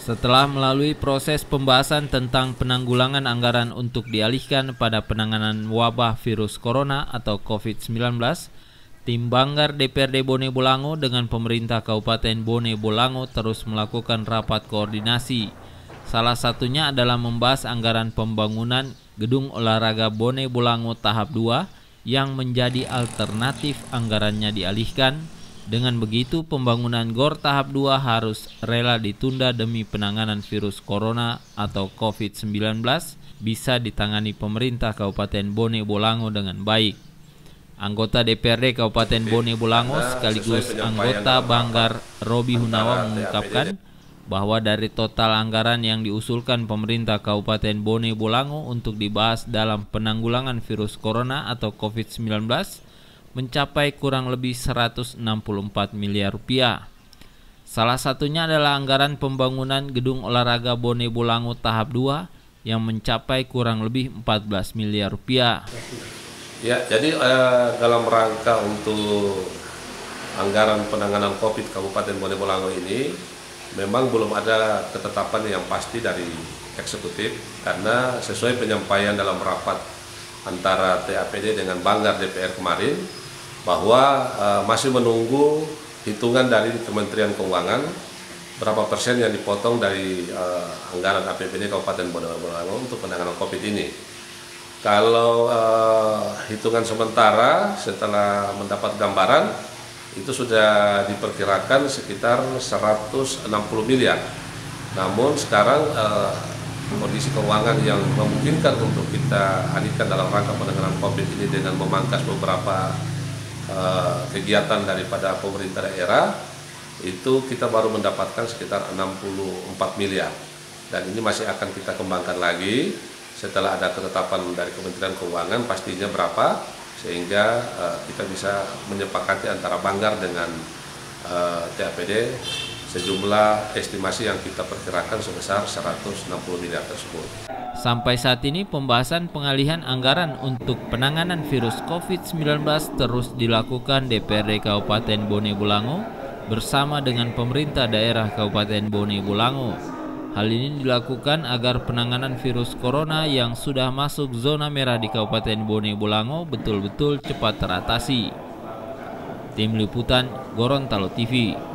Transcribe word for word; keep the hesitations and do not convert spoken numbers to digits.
Setelah melalui proses pembahasan tentang penanggulangan anggaran untuk dialihkan pada penanganan wabah virus corona atau covid sembilan belas, tim Banggar D P R D Bone Bolango dengan pemerintah Kabupaten Bone Bolango terus melakukan rapat koordinasi. Salah satunya adalah membahas anggaran pembangunan Gedung Olahraga Bone Bolango tahap dua yang menjadi alternatif anggarannya dialihkan. Dengan begitu, pembangunan Gor tahap dua harus rela ditunda demi penanganan virus corona atau covid sembilan belas bisa ditangani pemerintah Kabupaten Bone Bolango dengan baik. Anggota D P R D Kabupaten Bone Bolango sekaligus anggota Banggar Robi Hunawa mengungkapkan bahwa dari total anggaran yang diusulkan pemerintah Kabupaten Bone Bolango untuk dibahas dalam penanggulangan virus corona atau covid sembilan belas mencapai kurang lebih seratus enam puluh empat miliar rupiah. Salah satunya adalah anggaran pembangunan Gedung Olahraga Bone Bolango tahap dua yang mencapai kurang lebih empat belas miliar rupiah. Ya, jadi eh, dalam rangka untuk anggaran penanganan COVID Kabupaten Bone Bolango ini memang belum ada ketetapan yang pasti dari eksekutif, karena sesuai penyampaian dalam rapat antara T A P D dengan Banggar D P R kemarin bahwa uh, masih menunggu hitungan dari Kementerian Keuangan berapa persen yang dipotong dari uh, anggaran A P B D Kabupaten Bone Bolango untuk penanganan COVID ini. Kalau uh, hitungan sementara setelah mendapat gambaran itu sudah diperkirakan sekitar seratus enam puluh miliar. Namun sekarang uh, kondisi keuangan yang memungkinkan untuk kita alihkan dalam rangka penanganan COVID ini dengan memangkas beberapa uh, kegiatan daripada pemerintah daerah, itu kita baru mendapatkan sekitar enam puluh empat miliar. Dan ini masih akan kita kembangkan lagi setelah ada ketetapan dari Kementerian Keuangan pastinya berapa, sehingga uh, kita bisa menyepakati antara Banggar dengan uh, T A P D sejumlah estimasi yang kita perkirakan sebesar seratus enam puluh miliar tersebut. Sampai saat ini pembahasan pengalihan anggaran untuk penanganan virus covid sembilan belas terus dilakukan D P R D Kabupaten Bone Bolango bersama dengan pemerintah daerah Kabupaten Bone Bolango. Hal ini dilakukan agar penanganan virus corona yang sudah masuk zona merah di Kabupaten Bone Bolango betul-betul cepat teratasi. Tim Liputan Gorontalo T V.